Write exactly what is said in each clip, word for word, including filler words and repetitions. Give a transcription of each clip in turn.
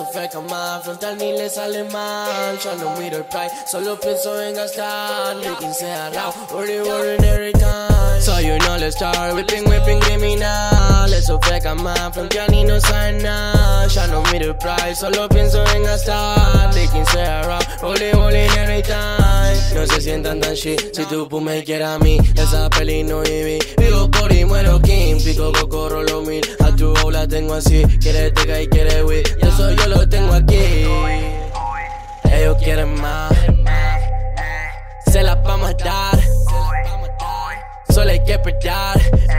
Eso feca más, frontal ni le sale mal. Ya no miro el price, solo pienso en gastar. Making sea rao, worry, worry every time. Soy un all-star, whipping, whipping criminal. Eso feca más, frontal ni no sabe nada. Ya no miro el price, solo pienso en gastar. Making sea rao, worry, worry every time. No se sientan tan shit, si tu pu me quiere a mí. Esa peli no viví, vivo por y muero king. Pico coco rolo mil, a tu aula tengo así. Quiere teca y quiere weed, y eso yo lo tengo aquí. Ellos quieren más, se las vamos a dar. Solo hay que esperar,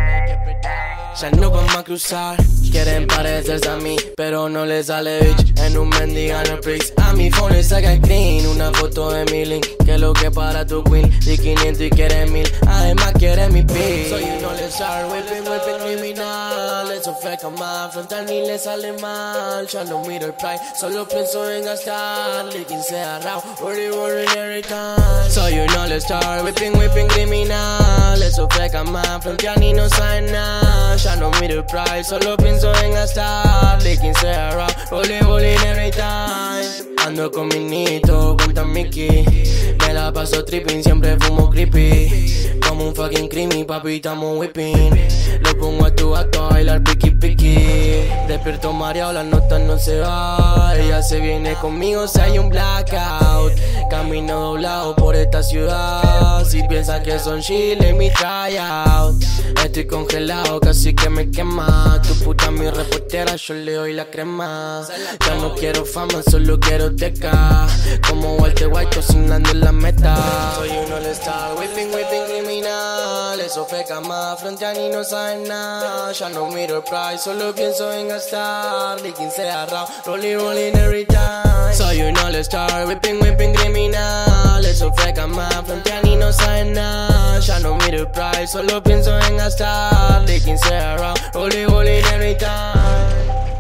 ya no vamos a cruzar. Quieren parecerse a mí, pero no les sale bitch. En un mendigano prix, a mi phone le saca el green. Una foto de mi link, que lo que para tu queen. Di quinientos y quiere mil, además quiere mi pin. Soy un all-star, whipping, whipping criminal. Eso feca más, frontal ni le sale mal. Ya no miro el price, solo pienso en gastar. Licking sea rao, worry, worry every time. Soy un all-star, whipping, whipping criminal. Eso feca más, frontal ni no sabe nada. Ya no miro el price, solo pienso en gastar. Licking sea rao, rolling, rolling every time. Ando con mi nito, cuenta Mickey. Me la paso tripping, siempre fumo creepy. Como un fucking creamy, papi, estamos whipping. Lo pongo a tu acto a bailar piqui piqui. Despierto mareado, la nota no se va. Ella se viene conmigo si hay un blackout. Camino doblado por esta ciudad. Si piensas que son chile, mi tryout. Estoy congelado, casi que me quema. Tu puta mi reportera, yo le doy la crema. Ya no quiero fama, solo quiero teca. Como Walter White cocinando en la meta. Soy un all-star, whipping, whipping criminal. Eso feca más, frontal y no saben nada. Ya no miro el price, solo pienso en gastar. Licking sea rao, rolling, rolling every time. Soy un all-star, whipping, whipping criminal. Eso feca más, frontal y no saben nada. Ya no miro el price, solo pienso en gastar. Licking sea rao, rolling, rolling every time.